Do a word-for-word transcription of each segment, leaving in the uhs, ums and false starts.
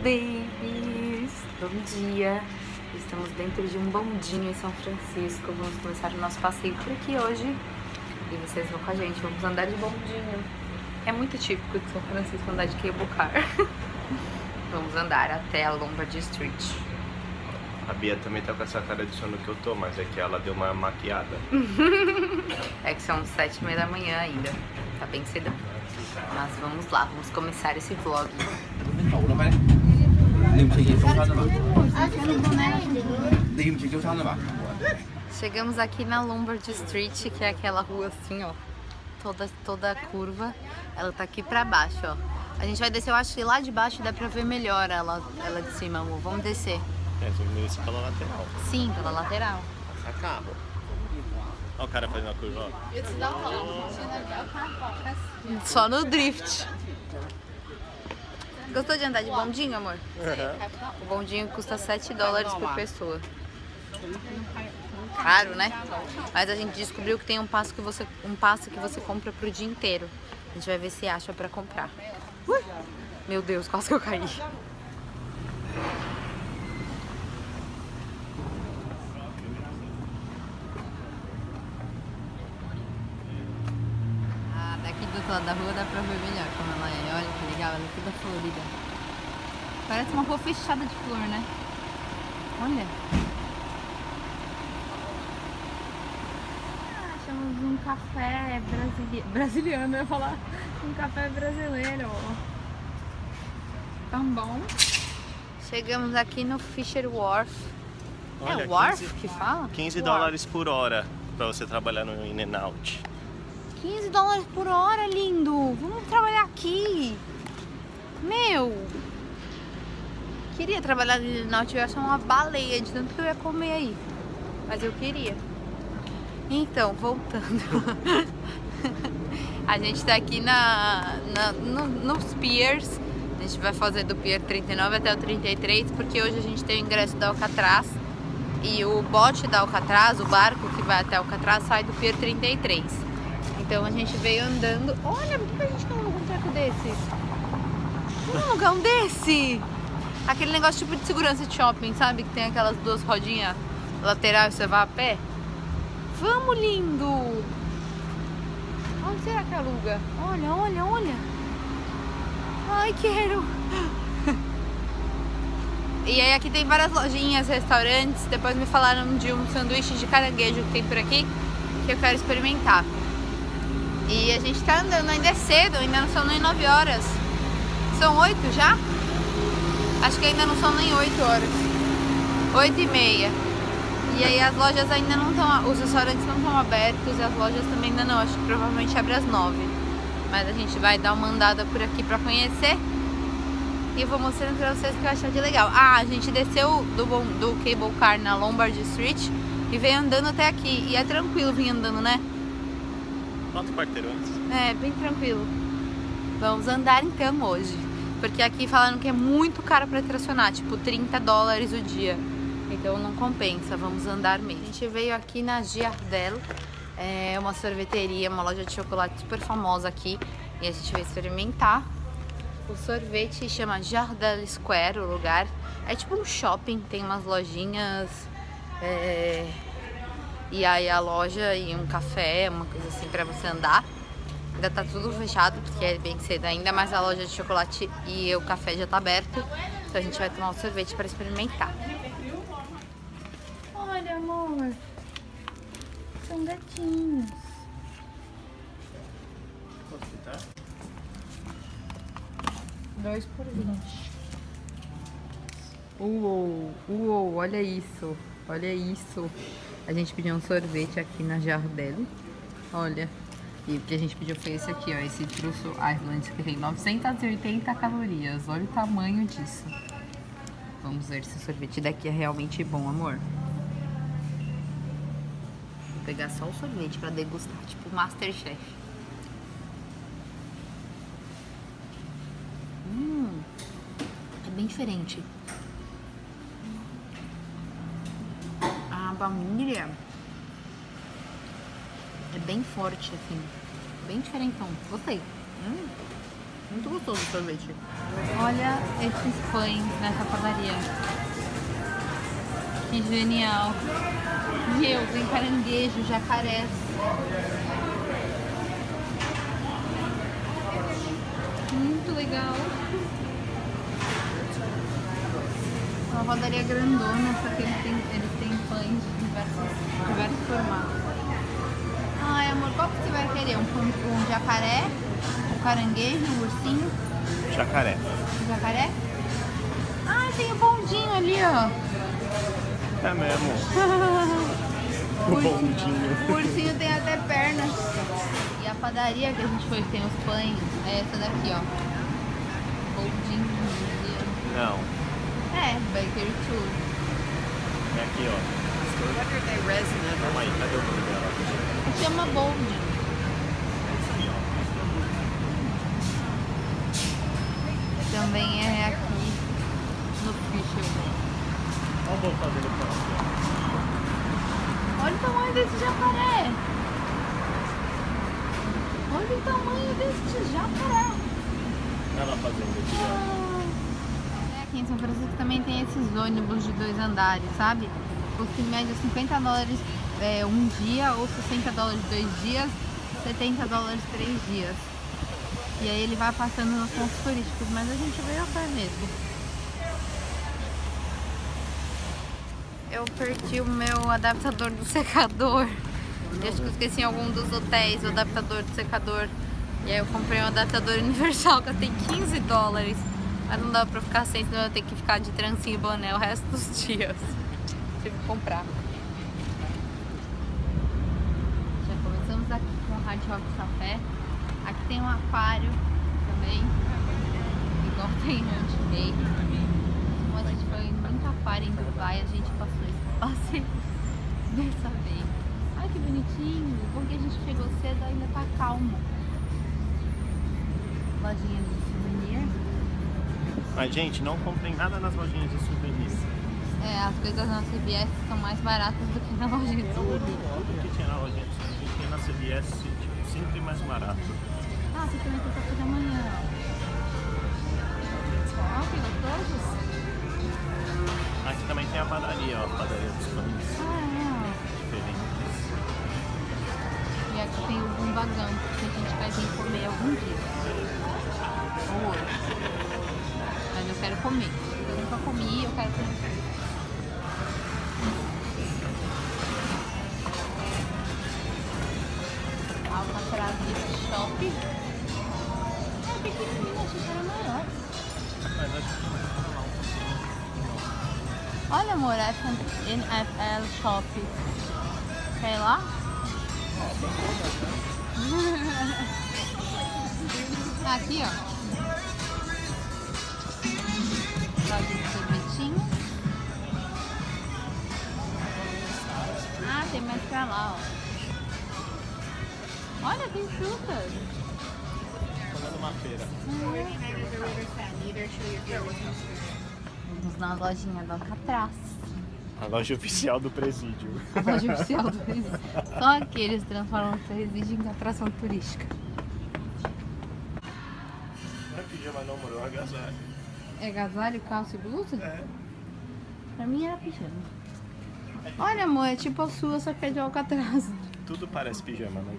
babies! Bom dia! Estamos dentro de um bondinho em São Francisco. Vamos começar o nosso passeio por aqui hoje. E vocês vão com a gente, vamos andar de bondinho. É muito típico de São Francisco andar de cable car. Vamos andar até a Lombard Street. A Bia também tá com essa cara de sono que eu tô, mas é que ela deu uma maquiada. É que são sete e meia da manhã ainda. Tá bem cedo. Mas vamos lá, vamos começar esse vlog. Chegamos aqui na Lombard Street, que é aquela rua assim, ó, toda, toda curva. Ela tá aqui pra baixo, ó. A gente vai descer, eu acho que lá de baixo dá pra ver melhor ela, ela de cima, amor. Vamos descer. É, vamos descer pela lateral. Sim, pela lateral. Passa carro. Olha o cara fazendo a curva, ó. Só no drift. Gostou de andar de bondinho, amor? Uhum. O bondinho custa sete dólares por pessoa. Caro, né? Mas a gente descobriu que tem um passo que você, um passo que você compra pro dia inteiro. A gente vai ver se acha pra comprar. Ui! Meu Deus, quase que eu caí. Ah, daqui do outro lado da rua dá pra ver melhor como ela é. Olha que legal, ela é toda florida. Parece uma rua fechada de flor, né? Olha. Ah, achamos um café brasili... brasiliano, eu ia falar. Um café brasileiro. Tão bom. Chegamos aqui no Fisher Wharf. Olha, é Wharf quinze, que fala? quinze dólares por hora pra você trabalhar no In-N-Out. quinze dólares por hora, lindo. Vamos trabalhar aqui. Meu. Queria trabalhar no In-N-Out, eu ia achar uma baleia de tanto que eu ia comer aí. Mas eu queria. Então, voltando. A gente tá aqui na, na, no, nos piers. A gente vai fazer do pier trinta e nove até o trinta e três, porque hoje a gente tem o ingresso da Alcatraz. E o bote da Alcatraz, o barco que vai até Alcatraz, sai do pier trinta e três. Então a gente veio andando. Olha, por que a gente não aluga um treco desse? Vamos alugar um desse? Aquele negócio tipo de segurança de shopping, sabe? Que tem aquelas duas rodinhas laterais e você vai a pé. Vamos, lindo! Onde será que aluga? Olha, olha, olha! Ai, quero! E aí aqui tem várias lojinhas, restaurantes. Depois me falaram de um sanduíche de caranguejo que tem por aqui, que eu quero experimentar. E a gente tá andando, ainda é cedo, ainda não são nem nove horas. São oito já? Acho que ainda não são nem oito horas. Oito e meia. E aí as lojas ainda não estão, os restaurantes não estão abertos e as lojas também ainda não. Acho que provavelmente abre às nove. Mas a gente vai dar uma andada por aqui pra conhecer. E eu vou mostrando pra vocês o que eu achei de legal. Ah, a gente desceu do, do cable car na Lombard Street e veio andando até aqui. E é tranquilo vir andando, né? Quatro quarteirões. É, bem tranquilo. Vamos andar então hoje. Porque aqui falaram que é muito caro pra estacionar, tipo trinta dólares o dia. Então não compensa, vamos andar mesmo. A gente veio aqui na Giardel, é uma sorveteria, uma loja de chocolate super famosa aqui. E a gente veio experimentar. O sorvete chama Giardel Square, o lugar. É tipo um shopping, tem umas lojinhas. É... E aí a loja e um café, uma coisa assim pra você andar. Ainda tá tudo fechado, porque é bem cedo ainda, mas a loja de chocolate e o café já tá aberto. Então a gente vai tomar um sorvete para experimentar. Olha, amor. São gatinhos. Dois por vinte. Uou, uou, olha isso. Olha isso. A gente pediu um sorvete aqui na Giardel. Olha. E o que a gente pediu foi esse aqui, ó, esse Truffle Island, que tem novecentas e oitenta calorias. Olha o tamanho disso. Vamos ver se o sorvete daqui é realmente bom, amor. Vou pegar só o sorvete pra degustar, tipo Masterchef. Hum, é bem diferente. A baunilha é bem forte, assim. Bem diferentão. Gostei. Hum. Muito gostoso o sorvete. Olha esses pães nessa padaria. Que genial. Meu, tem caranguejo, jacaré. Muito legal. Uma padaria grandona, só que eles têm, eles têm pães de diversos, diversos formatos. Ai, amor, qual que você vai querer? Um, um jacaré? Um caranguejo? Um ursinho? Jacaré. Um jacaré? Ah, tem o bondinho ali, ó. É mesmo. O O bondinho. O ursinho tem até pernas. E a padaria que a gente foi, que tem os pães, é essa daqui, ó. Bondinho. Não. É, Baker Two. É aqui, ó. Calma aí, cadê o nome dela? Chama Bold. Também é aqui no Fisher. Olha o bolo fazendo pão aqui, ó. Olha o tamanho desse jacaré. Olha o tamanho desse jacaré. Ela fazendo aqui, ó. É, aqui em São Francisco também tem esses ônibus de dois andares, sabe? Custa em média cinquenta dólares é, um dia, ou sessenta dólares dois dias, setenta dólares três dias. E aí ele vai passando nos pontos turísticos, mas a gente veio a pé mesmo. Eu perdi o meu adaptador do secador. Eu acho que eu esqueci em algum dos hotéis o adaptador do secador. E aí eu comprei um adaptador universal que tem quinze dólares. Mas não dá pra ficar sem, senão eu tenho que ficar de trancinha e boné o resto dos dias. Tive que comprar. Já começamos aqui com o Hard Rock Café. Aqui tem um aquário também, igual tem em Monte Bay. Como a gente foi em muito aquário em Dubai, a gente passou esse passeio dessa vez. Ai, que bonitinho! Porque a gente chegou cedo, ainda tá calmo. Lojinha de souvenir. Mas, gente, não comprem nada nas lojinhas de souvenirs. É, as coisas na C B S são mais baratas do que na lojinha de souvenir. Tudo que tinha na lojinha de souvenirs tinha na C B S, tipo, sempre mais barato. Ah, você também tem café da manhã. Ó, que gostoso. Aqui também tem a padaria, ó, a padaria dos pães Ah, diferentes. é. E aqui tem o bumbagão, que a gente vai vir comer algum dia. Ou hoje. Mas eu quero comer. Eu nunca comi, eu quero comer. Alcatraz Gift Shop. É pequenininho, achei que era maior. Mas acho que Olha, amor, essa N F L Shop. Quer ir lá? Aqui, ó. Loja de sorvetinho. Ah, tem mais pra lá, ó. Olha, tem frutas. Tomando uma feira. Vamos na lojinha do Alcatraz. A loja oficial do presídio. A loja oficial do presídio. Só aqui eles transformam o presídio em atração turística. Não é pijama não, amor, é um agasalho. É agasalho, calça e blusa? É. Pra mim era pijama. Olha, amor, é tipo a sua, só que é de Alcatraz. Tudo parece pijama, né?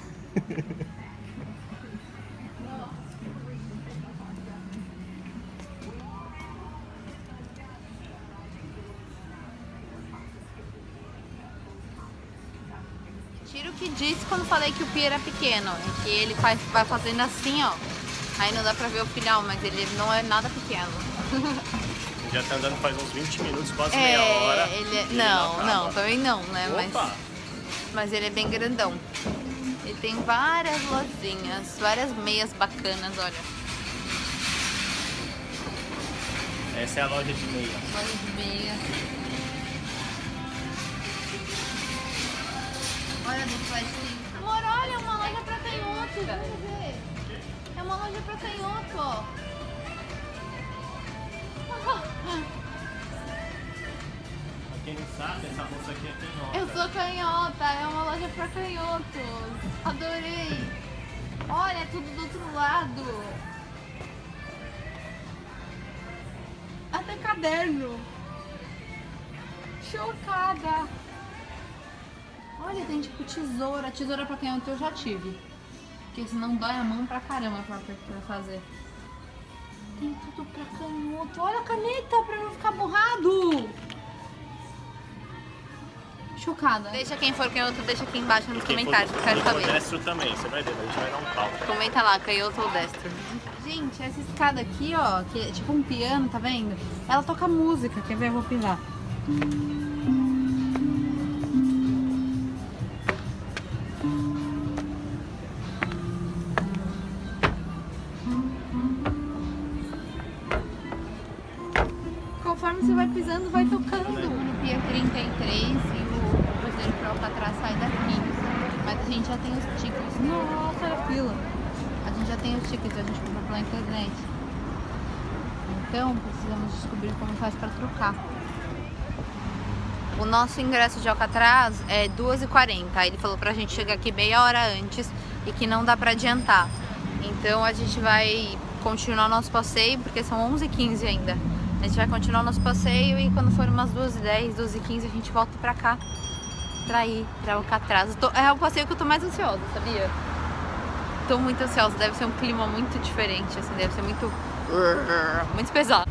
Tira o que disse quando falei que o Pi era pequeno. É que ele faz, vai fazendo assim, ó. Aí não dá pra ver o final, mas ele não é nada pequeno. Já tá andando faz uns vinte minutos, quase É, meia hora. ele é... e ele Não, acaba. não, também não, né? Mas, Opa! mas ele é bem grandão. Ele tem várias lojinhas, várias meias bacanas, olha. Essa é a loja de meia. Loja de meia. Olha do plastic. Amor, olha, é uma loja pra canhoto. Vamos ver. É uma loja pra canhoto, ó. Quem não sabe, essa moça aqui é canhota. Eu sou canhota, é uma loja pra canhotos. Adorei. Olha, é tudo do outro lado. caderno. Chocada. Olha, tem tipo tesoura. Tesoura pra canhoto eu já tive. Porque senão dói a mão pra caramba pra, pra fazer. Tem tudo pra canhoto. Olha a caneta pra não ficar borrado. Chocada. Deixa quem for canhoto, deixa aqui embaixo nos comentários que eu quero saber. Destro também, você vai ver, a gente vai dar um pau. Comenta lá, canhoto ou destro. Gente, essa escada aqui, ó, que é tipo um piano, tá vendo? Ela toca música, quer ver? Eu vou pisar. Conforme você vai pisando, vai tocando. No Pier trinta e três e o Cruzeiro pro Alcatraz sai daqui. Mas a gente já tem os tickets. Nossa, olha a fila. A gente já tem os tickets, a gente comprou pela internet. Então, precisamos descobrir como faz para trocar. O nosso ingresso de Alcatraz é duas e quarenta. Ele falou pra gente chegar aqui meia hora antes e que não dá pra adiantar. Então a gente vai continuar nosso passeio, porque são onze e quinze ainda. A gente vai continuar nosso passeio e quando for umas duas e dez, duas e quinze a gente volta pra cá pra ir pra Alcatraz. Tô, é o passeio que eu tô mais ansiosa, sabia? Tô muito ansiosa, deve ser um clima muito diferente, assim, deve ser muito... muito pesado.